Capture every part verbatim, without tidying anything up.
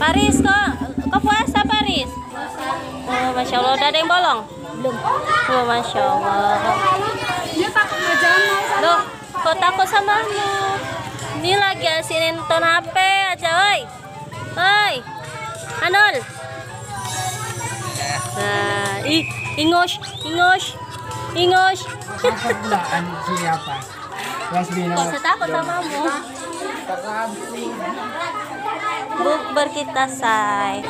Paris kok, kok puasa Paris? Oh, Masya Allah, udah ada yang bolong? Belum. Oh, Masya Allah. Dia takut nggak jalan. Loh, kok takut sama lu? Ini lagi asinin nonton H P aja, woi. Woi, Anul. Nah, ih, ingos, ingos, ingos. Takut pula siapa? Yasmin. Kok saya takut samamu? Bukber kita, say.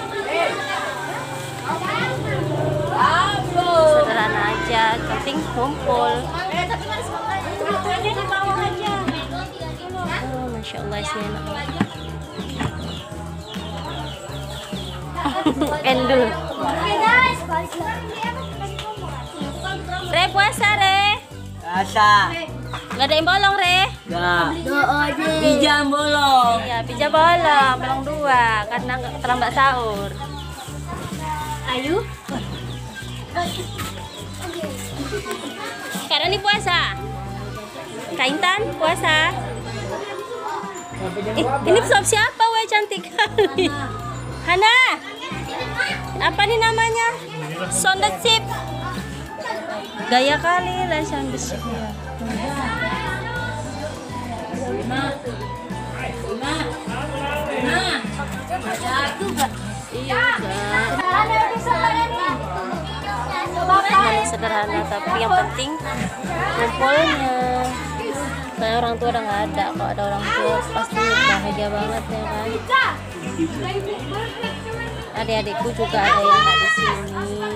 Sederhana aja, penting kumpul. Oh, Masya Allah, sih enak. Endul. Re, puasa, Re. Puasa. Gak ada yang bolong, Re. Gak. Pijam bolong. Iya, pijam bolong, bolong dua karena nggak terlambat sahur. Ayo. Sekarang ini puasa. Kaintan puasa. Eh, ini suap siapa, weh, cantik kali. Hana. Apa nih namanya? Sondet sip. Gaya kali lah sondet sip. Iya, sederhana tapi yang penting kumpulnya. Kayak orang tua udah nggak ada, kalau ada orang tua pasti bahagia banget ya kan. Adik-adikku juga ada yang nggak di sini.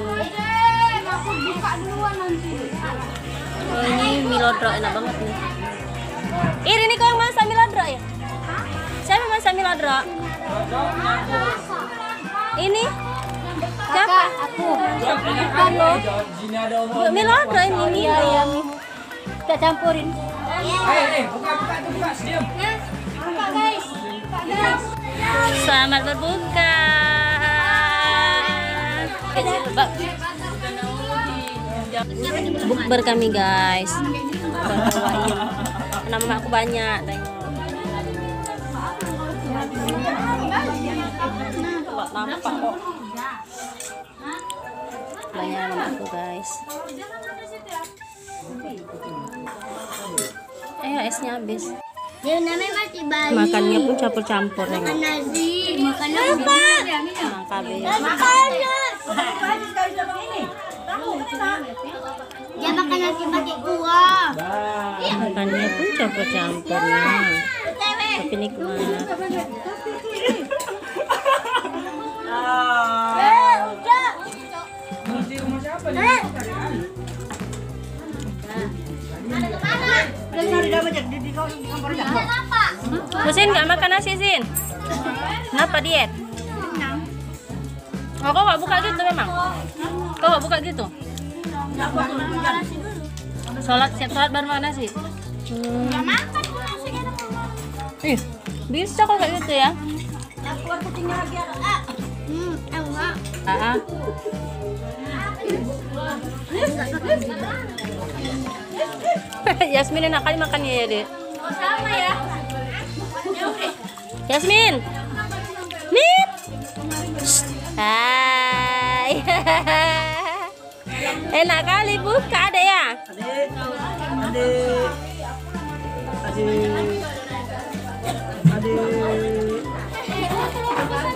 Oh, ini milodro enak banget nih. Ir, ini kau yang masak milodro ya? Siapa yang masak milodro? Ini? Siapa? Aku. Aku. Milodro ini ini ayam. Kita campurin. Selamat berbuka. Bukber kami, guys. Nama aku banyak, tengok. Nampak kok. Banyak nama aku, guys. Eh, esnya habis. Dia namanya masih bayi. Makannya pun campur-campur, tengok. Makan nasi, makan apa? Makan Makan. Dia makan nasi pakai kuah. Makannya pun campur-campur, nah. Tapi nikmat. Sin, nggak makan nasi, Sin? Kenapa diet? Oh, kok nggak buka gitu memang? Kok nggak buka gitu? Sholat, siap sholat baru makan nasi? Hmm. Ih, bisa kok kayak gitu ya? Hmm, enak. Ah. Yasmin enak kali makannya ya, Dek. Sama ya. Yasmin. Mit. Hai. Enak kali buka, ada ya? Adik. Adik. Adik. Adik.